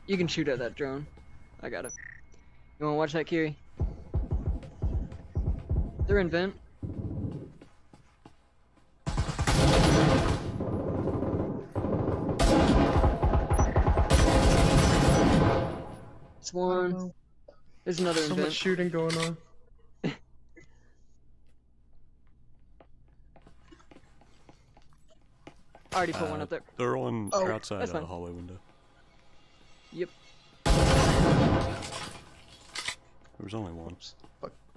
You can shoot at that drone. I got it. You wanna watch that, Kiri? They're in vent. It's one. There's another in So vent. much shooting going on. I already put one up there. They're on Oh, outside that's a fine. hallway window. Yep. There was only one. Fuck.